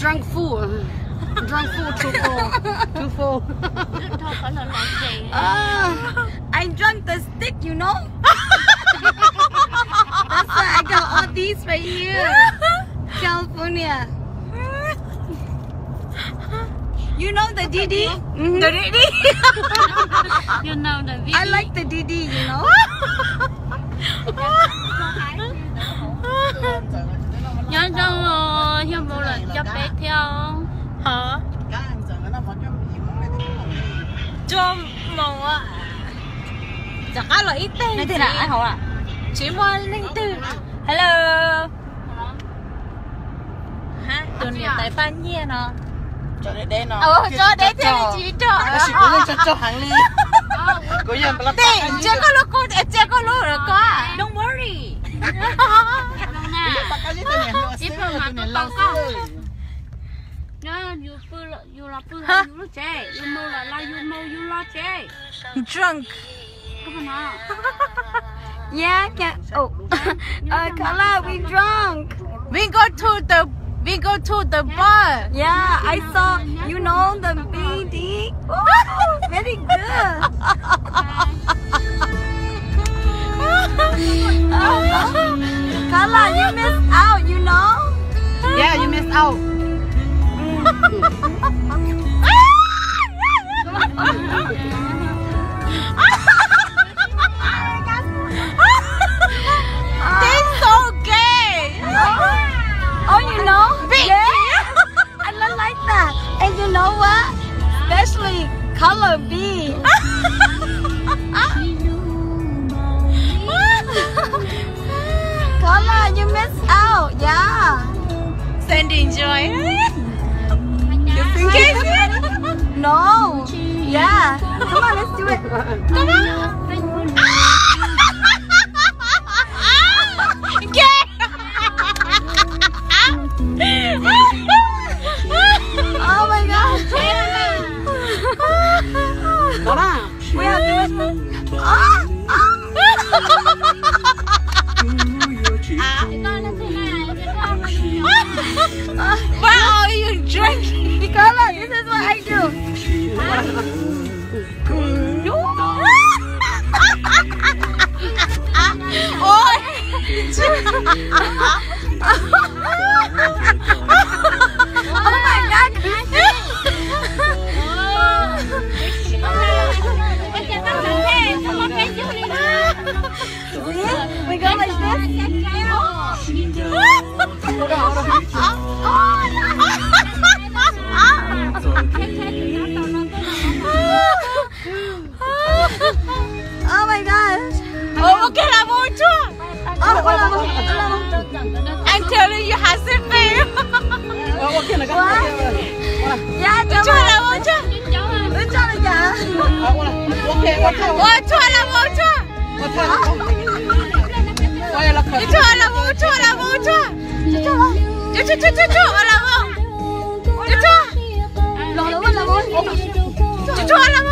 drunk fool. Drunk fool, too full. Too full. I drank the stick, you know? That's why I got all these right here. California. You know the DD? Mm-hmm. The DD? You know the DD? I like the DD, you know? Nhớ cho hiệp vụ là cho bé theo Hả? Cho màu ạ. Chắc là ít tên. Này thế nào? Ai hỏi à? 9104. Hello. Hả? Tụi này tại Phan Nhiên nó. Cho để nó. Cho để theo chị cho. Chị cũng lên cho hàng ly. Có gì mà Tê, chưa có lúc cô, chưa có lúc rồi có. Don't worry. Drunk. Yeah, oh. Carla, we drunk. We go to the bar. Yeah, I saw, you know, the BD. Oh, very good. Carla, you missed out, you know? Yeah, you missed out. They're so gay. Oh, you know? Big. Yeah. I don't like that. And you know what? Especially color B. Carla, you missed out. Yeah. Sandy, enjoy. You think it? No. Yeah. Come on, let's do it. Come on. Gay. Oh my gosh. We have to. Why are you drinking? Carla, this is what I do. Oh my God. We go like this. Oh my gosh. Oh, okay, I'm on tour. I'm telling you, hasn't been. Yeah, Chua là một chua. cho là dạ. Một chua là một chua. Chua là một chua là một chua. Chua là một. Lò nữa là một. Chua là một.